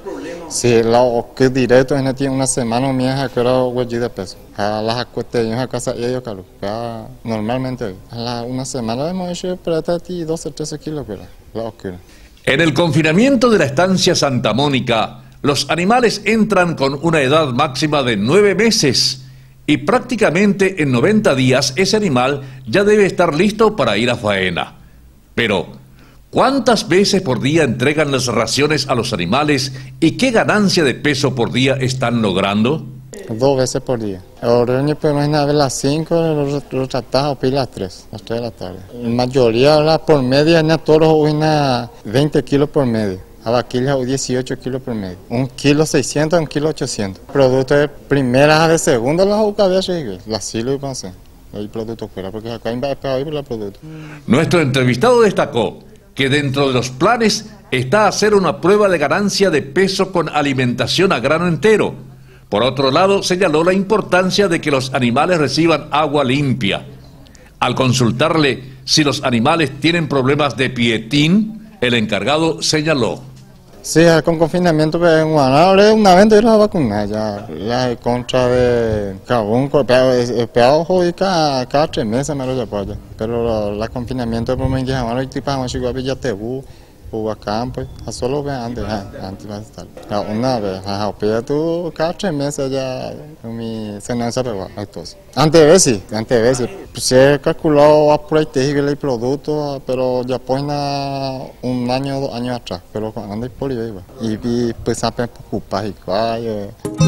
Sí, lo que directo es que una semana mi hija que era huelli de peso. A las acuestas yo a casa y ellos calo. Normalmente a la una semana hemos hecho para ti doce, trece kilos pero la oscura. En el confinamiento de la estancia Santa Mónica, los animales entran con una edad máxima de nueve meses y prácticamente en noventa días ese animal ya debe estar listo para ir a faena. Pero, ¿cuántas veces por día entregan las raciones a los animales y qué ganancia de peso por día están logrando? Dos veces por día. El ordeño podemos ir a ver las cinco, lo tratamos a las tres, las tres de la tarde. La mayoría la por media, en toros una veinte kilos por medio. A vaquillas dieciocho kilos por medio. Un kilo seiscientos, un kilo ochocientos. Producto de primera, de segunda, las ucabezas, las silo y pancé. Hay productos fuera, porque acá hay para productos. Nuestro entrevistado destacó que dentro de los planes está hacer una prueba de ganancia de peso con alimentación a grano entero. Por otro lado, señaló la importancia de que los animales reciban agua limpia. Al consultarle si los animales tienen problemas de pietín, el encargado señaló: sí, con confinamiento en Guanajuato, una vez de la vacuna, ya la contra de cabún, el peado hoy cada, cada tres meses me lo apoya, pero la confinamiento por mí ya ahora tipo vamos a llegar a Villatebú, Huacán, pues, a solo ver antes, antes va a estar. Una vez, a Pia tú cada tres meses ya mi cena se pegó, entonces. Antes de ver sí, antes de ver sí, se calculó a por ahí el producto, pero ya pues un año, dos años atrás, pero cuando antes por ahí iba. Y pues a preocupar y cuál.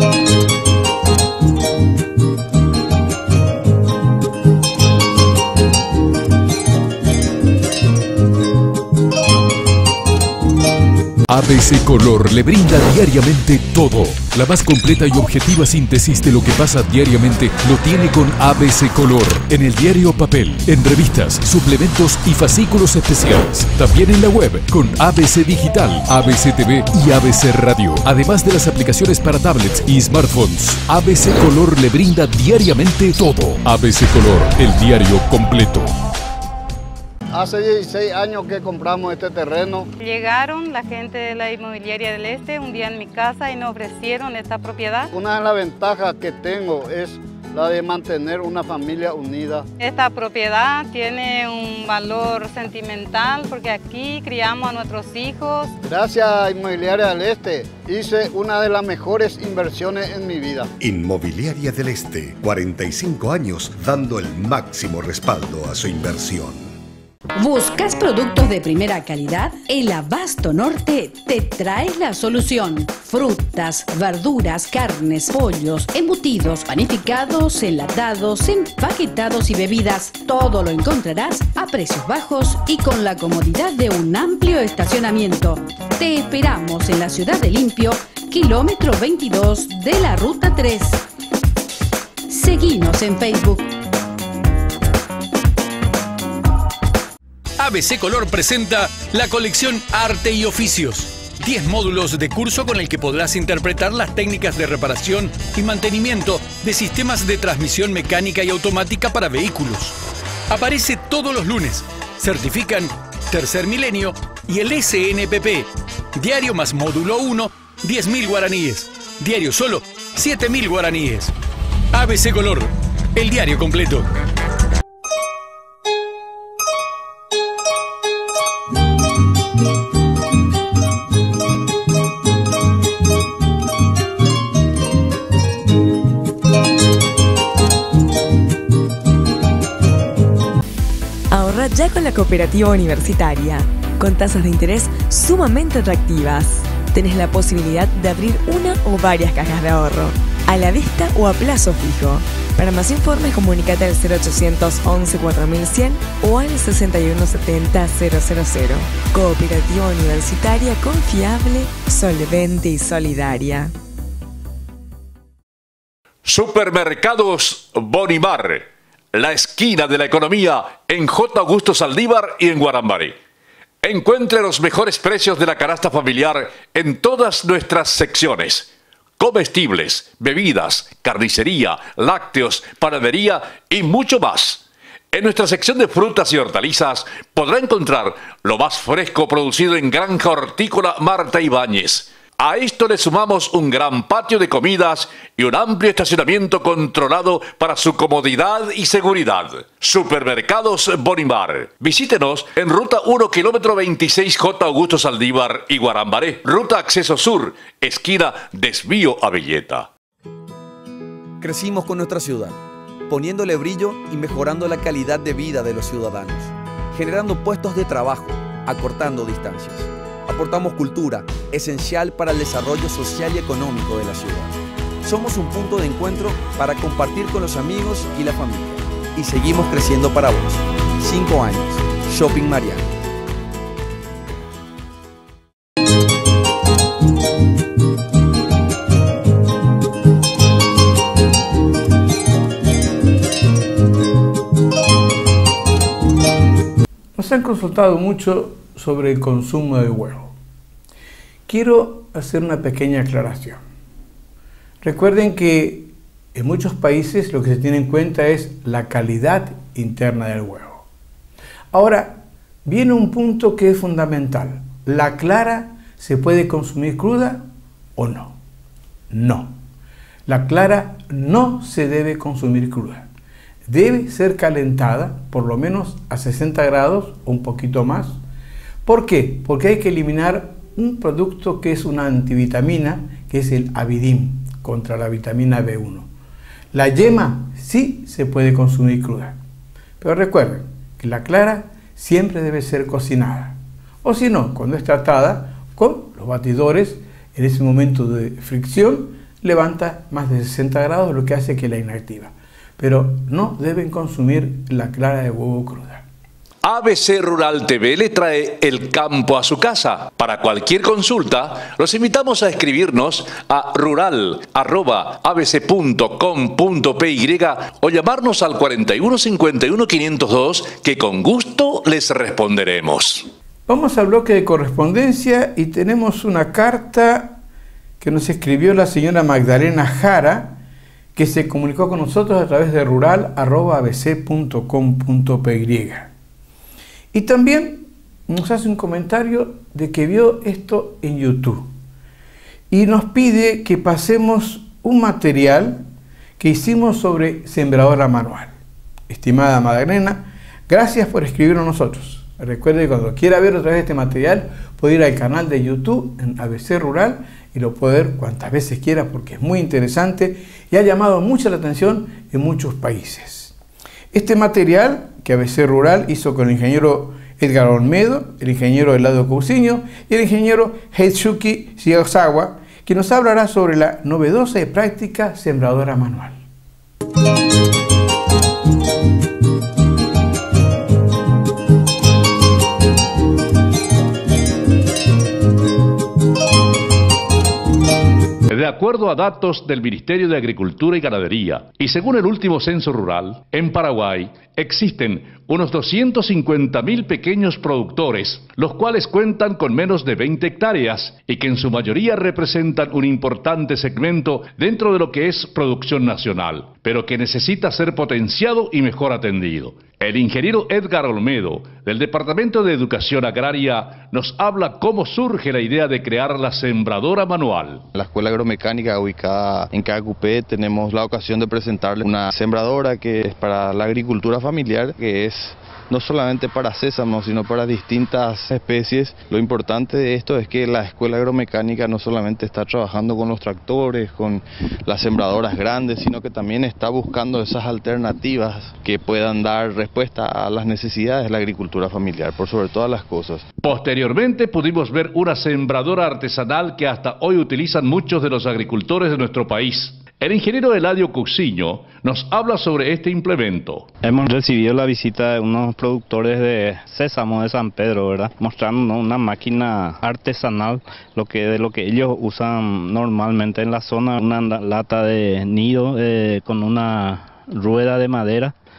A B C Color le brinda diariamente todo. La más completa y objetiva síntesis de lo que pasa diariamente lo tiene con A B C Color. En el diario papel, en revistas, suplementos y fascículos especiales. También en la web con A B C Digital, A B C T V y A B C Radio. Además de las aplicaciones para tablets y smartphones. A B C Color le brinda diariamente todo. A B C Color, el diario completo. Hace dieciséis años que compramos este terreno. Llegaron la gente de la Inmobiliaria del Este un día en mi casa y nos ofrecieron esta propiedad. Una de las ventajas que tengo es la de mantener una familia unida. Esta propiedad tiene un valor sentimental porque aquí criamos a nuestros hijos. Gracias a Inmobiliaria del Este hice una de las mejores inversiones en mi vida. Inmobiliaria del Este, cuarenta y cinco años dando el máximo respaldo a su inversión. ¿Buscas productos de primera calidad? El Abasto Norte te trae la solución. Frutas, verduras, carnes, pollos, embutidos, panificados, enlatados, empaquetados y bebidas. Todo lo encontrarás a precios bajos y con la comodidad de un amplio estacionamiento. Te esperamos en la ciudad de Limpio, kilómetro veintidós de la ruta tres. Seguinos en Facebook. A B C Color presenta la colección Arte y Oficios. diez módulos de curso con el que podrás interpretar las técnicas de reparación y mantenimiento de sistemas de transmisión mecánica y automática para vehículos. Aparece todos los lunes. Certifican Tercer Milenio y el S N P P. Diario más módulo uno, diez mil guaraníes. Diario solo, siete mil guaraníes. A B C Color, el diario completo. Ahorra ya con la Cooperativa Universitaria, con tasas de interés sumamente atractivas. Tenés la posibilidad de abrir una o varias cajas de ahorro, a la vista o a plazo fijo. Para más informes, comunícate al cero ochocientos once cuatro mil cien o al sesenta y uno setenta cero cero cero. Cooperativa Universitaria confiable, solvente y solidaria. Supermercados Bonimar, la esquina de la economía en J. Augusto Saldívar y en Guarambari. Encuentre los mejores precios de la canasta familiar en todas nuestras secciones. Comestibles, bebidas, carnicería, lácteos, panadería y mucho más. En nuestra sección de frutas y hortalizas podrá encontrar lo más fresco producido en Granja Hortícola Marta Ibáñez. A esto le sumamos un gran patio de comidas y un amplio estacionamiento controlado para su comodidad y seguridad. Supermercados Bonimar. Visítenos en Ruta uno, kilómetro veintiséis J. Augusto Saldívar y Guarambaré. Ruta Acceso Sur, esquina Desvío a Villeta. Crecimos con nuestra ciudad, poniéndole brillo y mejorando la calidad de vida de los ciudadanos, generando puestos de trabajo, acortando distancias. Aportamos cultura, esencial para el desarrollo social y económico de la ciudad. Somos un punto de encuentro para compartir con los amigos y la familia. Y seguimos creciendo para vos. Cinco años. Shopping Mariano. Nos han consultado mucho sobre el consumo de huevo. Quiero hacer una pequeña aclaración. Recuerden que en muchos países lo que se tiene en cuenta es la calidad interna del huevo. Ahora, viene un punto que es fundamental. ¿La clara se puede consumir cruda o no? No. La clara no se debe consumir cruda. Debe ser calentada por lo menos a sesenta grados o un poquito más. ¿Por qué? Porque hay que eliminar un producto que es una antivitamina, que es el avidin, contra la vitamina B uno. La yema sí se puede consumir cruda, pero recuerden que la clara siempre debe ser cocinada, o si no, cuando es tratada con los batidores, en ese momento de fricción levanta más de sesenta grados, lo que hace que la inactiva, pero no deben consumir la clara de huevo cruda. A B C Rural T V le trae el campo a su casa. Para cualquier consulta, los invitamos a escribirnos a rural arroba a b c punto com punto p y o llamarnos al cuarenta y uno cincuenta y uno quinientos dos, que con gusto les responderemos. Vamos al bloque de correspondencia y tenemos una carta que nos escribió la señora Magdalena Jara, que se comunicó con nosotros a través de rural arroba a b c punto com punto p y. Y también nos hace un comentario de que vio esto en YouTube y nos pide que pasemos un material que hicimos sobre sembradora manual. Estimada Magdalena, gracias por escribirnos a nosotros. Recuerde que cuando quiera ver otra vez este material puede ir al canal de YouTube en A B C Rural y lo puede ver cuantas veces quiera porque es muy interesante y ha llamado mucho la atención en muchos países. Este material que A B C Rural hizo con el ingeniero Edgar Olmedo, el ingeniero Eladio Cousiño y el ingeniero Heitsuki Shigesawa, que nos hablará sobre la novedosa y práctica sembradora manual. De acuerdo a datos del Ministerio de Agricultura y Ganadería, y según el último censo rural, en Paraguay existen unos doscientos cincuenta mil pequeños productores, los cuales cuentan con menos de veinte hectáreas y que en su mayoría representan un importante segmento dentro de lo que es producción nacional, pero que necesita ser potenciado y mejor atendido. El ingeniero Edgar Olmedo, del Departamento de Educación Agraria, nos habla cómo surge la idea de crear la sembradora manual. La Escuela Agromecánica, ubicada en C A C U P, tenemos la ocasión de presentarle una sembradora que es para la agricultura familiar, que es no solamente para sésamo, sino para distintas especies. Lo importante de esto es que la Escuela Agromecánica no solamente está trabajando con los tractores, con las sembradoras grandes, sino que también está buscando esas alternativas que puedan dar respuesta a las necesidades de la agricultura familiar, por sobre todas las cosas. Posteriormente pudimos ver una sembradora artesanal que hasta hoy utilizan muchos de los agricultores de nuestro país. El ingeniero Eladio Cousiño nos habla sobre este implemento. Hemos recibido la visita de unos productores de sésamo de San Pedro, ¿verdad? Mostrándonos una máquina artesanal, lo que de lo que ellos usan normalmente en la zona, una lata de nido eh, con una rueda de madera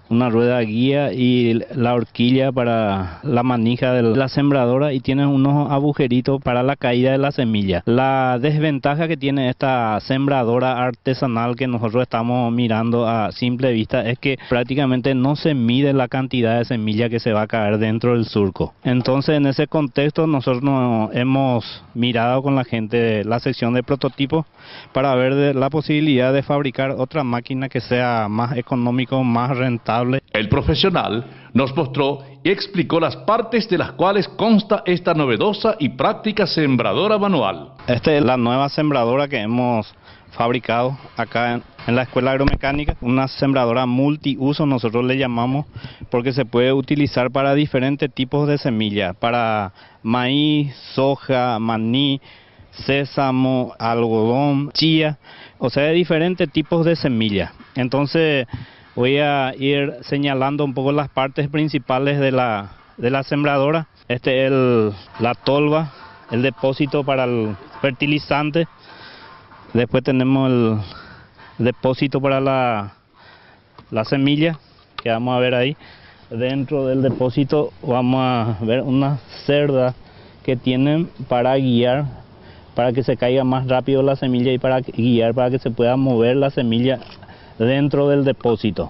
una rueda guía y la horquilla para la manija de la sembradora, y tiene unos agujeritos para la caída de la semilla. La desventaja que tiene esta sembradora artesanal que nosotros estamos mirando a simple vista es que prácticamente no se mide la cantidad de semilla que se va a caer dentro del surco. Entonces, en ese contexto nosotros nos hemos mirado con la gente de la sección de prototipos para ver de la posibilidad de fabricar otra máquina que sea más económico, más rentable. El profesional nos mostró y explicó las partes de las cuales consta esta novedosa y práctica sembradora manual. Esta es la nueva sembradora que hemos fabricado acá en, en la Escuela Agromecánica, una sembradora multiuso nosotros le llamamos, porque se puede utilizar para diferentes tipos de semillas, para maíz, soja, maní, sésamo, algodón, chía, o sea, de diferentes tipos de semillas. Entonces voy a ir señalando un poco las partes principales de la, de la sembradora. Este es el, la tolva, el depósito para el fertilizante. Después tenemos el depósito para la, la semilla, que vamos a ver ahí. Dentro del depósito vamos a ver una cerda que tienen para guiar, para que se caiga más rápido la semilla y para guiar, para que se pueda mover la semilla dentro del depósito.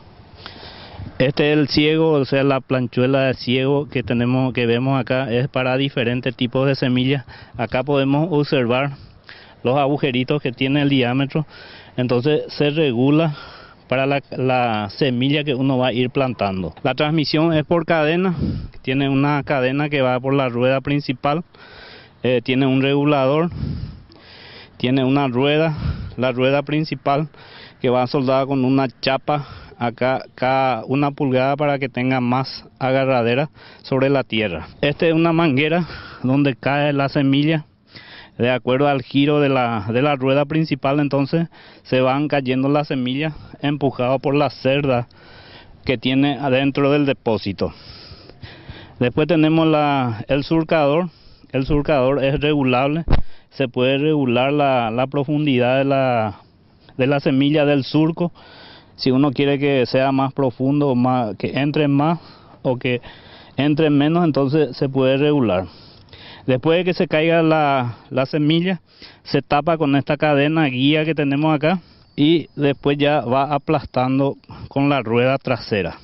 Este es el ciego, o sea, la planchuela de ciego que tenemos, que vemos acá, es para diferentes tipos de semillas. Acá podemos observar los agujeritos que tiene el diámetro, entonces se regula para la, la semilla que uno va a ir plantando. La transmisión es por cadena, tiene una cadena que va por la rueda principal, eh, tiene un regulador, tiene una rueda, la rueda principal que va soldada con una chapa acá, acá una pulgada para que tenga más agarradera sobre la tierra. Esta es una manguera donde cae la semilla. De acuerdo al giro de la, de la rueda principal, entonces se van cayendo las semillas empujadas por la cerda que tiene adentro del depósito. Después tenemos la, el surcador. El surcador es regulable, se puede regular la, la profundidad de la, de la semilla del surco. Si uno quiere que sea más profundo, más, que entre más o que entre menos, entonces se puede regular. Después de que se caiga la, la semilla, se tapa con esta cadena guía que tenemos acá y después ya va aplastando con la rueda trasera.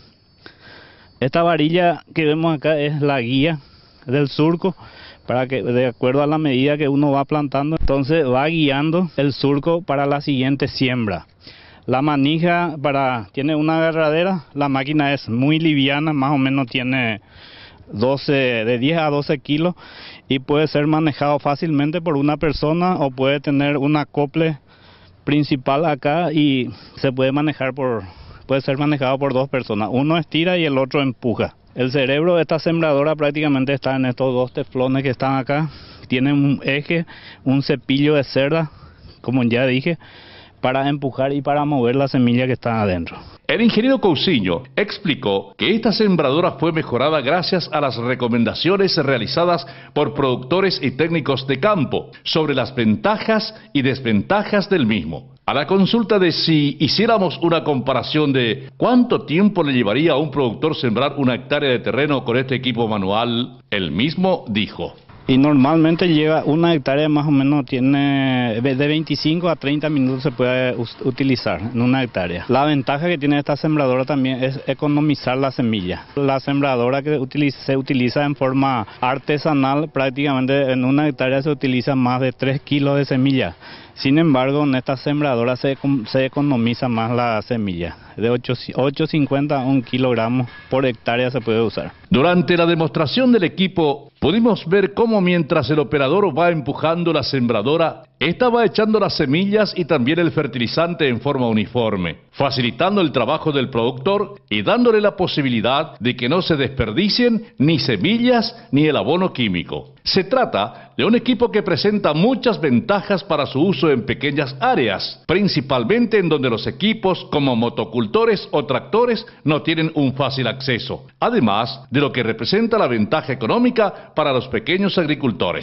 Esta varilla que vemos acá es la guía del surco, para que de acuerdo a la medida que uno va plantando, entonces va guiando el surco para la siguiente siembra. La manija para, tiene una agarradera, la máquina es muy liviana, más o menos tiene doce, de diez a doce kilos y puede ser manejado fácilmente por una persona o puede tener un acople principal acá y se puede manejar por, puede ser manejado por dos personas, uno estira y el otro empuja. El cerebro de esta sembradora prácticamente está en estos dos teflones que están acá, tienen un eje, un cepillo de cerda, como ya dije, para empujar y para mover la semilla que está adentro. El ingeniero Cousiño explicó que esta sembradora fue mejorada gracias a las recomendaciones realizadas por productores y técnicos de campo sobre las ventajas y desventajas del mismo. A la consulta de si hiciéramos una comparación de cuánto tiempo le llevaría a un productor sembrar una hectárea de terreno con este equipo manual, él mismo dijo: y normalmente lleva una hectárea, más o menos tiene de veinticinco a treinta minutos se puede utilizar en una hectárea. La ventaja que tiene esta sembradora también es economizar la semilla. La sembradora que utiliza, se utiliza en forma artesanal, prácticamente en una hectárea se utiliza más de tres kilos de semilla. Sin embargo, en esta sembradora se, se economiza más la semilla. De ocho cincuenta a un kilogramo por hectárea se puede usar. Durante la demostración del equipo, pudimos ver cómo mientras el operador va empujando la sembradora, esta va echando las semillas y también el fertilizante en forma uniforme, facilitando el trabajo del productor y dándole la posibilidad de que no se desperdicien ni semillas ni el abono químico. Se trata de un equipo que presenta muchas ventajas para su uso en pequeñas áreas, principalmente en donde los equipos como motocultores o tractores no tienen un fácil acceso, además de lo que representa la ventaja económica para los pequeños agricultores.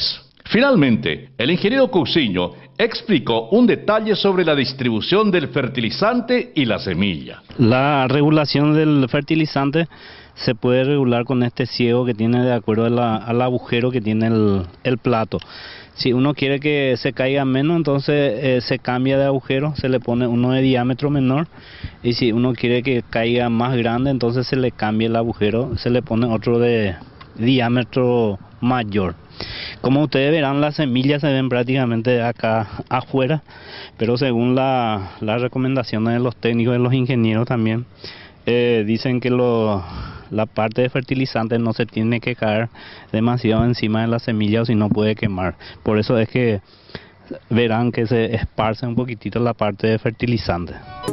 Finalmente, el ingeniero Cousiño explicó un detalle sobre la distribución del fertilizante y la semilla. La regulación del fertilizante se puede regular con este ciego que tiene de acuerdo a la, al agujero que tiene el, el plato. Si uno quiere que se caiga menos, entonces eh, se cambia de agujero, se le pone uno de diámetro menor, y si uno quiere que caiga más grande, entonces se le cambia el agujero, se le pone otro de diámetro mayor. Como ustedes verán, las semillas se ven prácticamente acá afuera, pero según la, las recomendaciones de los técnicos, de los ingenieros también, eh, dicen que lo, la parte de fertilizante no se tiene que caer demasiado encima de la semilla o si no puede quemar. Por eso es que verán que se esparce un poquitito la parte de fertilizante.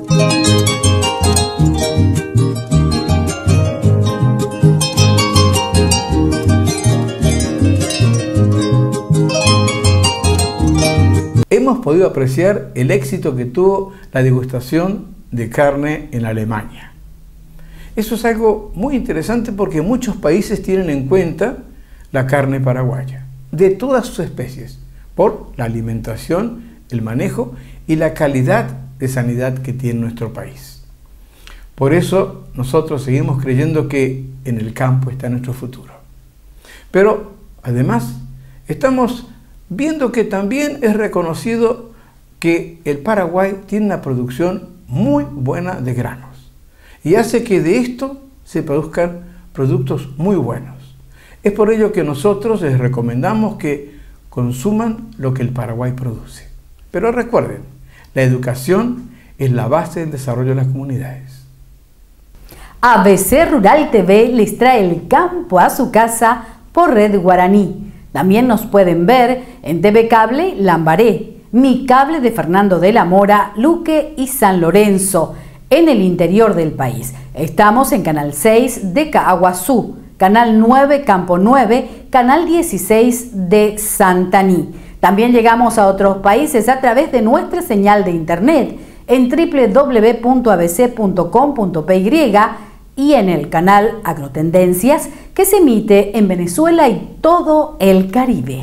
Hemos podido apreciar el éxito que tuvo la degustación de carne en Alemania. Eso es algo muy interesante porque muchos países tienen en cuenta la carne paraguaya, de todas sus especies, por la alimentación, el manejo y la calidad de sanidad que tiene nuestro país. Por eso nosotros seguimos creyendo que en el campo está nuestro futuro. Pero además estamos viendo que también es reconocido que el Paraguay tiene una producción muy buena de granos y hace que de esto se produzcan productos muy buenos. Es por ello que nosotros les recomendamos que consuman lo que el Paraguay produce. Pero recuerden, la educación es la base del desarrollo de las comunidades. A B C Rural T V les trae el campo a su casa por Red Guaraní. También nos pueden ver en T V Cable Lambaré, Mi Cable de Fernando de la Mora, Luque y San Lorenzo, en el interior del país. Estamos en Canal seis de Caaguazú, Canal nueve Campo nueve, Canal dieciséis de Santaní. También llegamos a otros países a través de nuestra señal de internet en doble u doble u doble u punto a b c punto com punto p y y en el canal Agrotendencias, que se emite en Venezuela y todo el Caribe.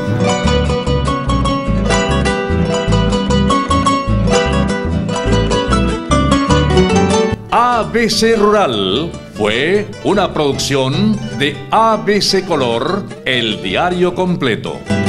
A B C Rural fue una producción de A B C Color, el diario completo.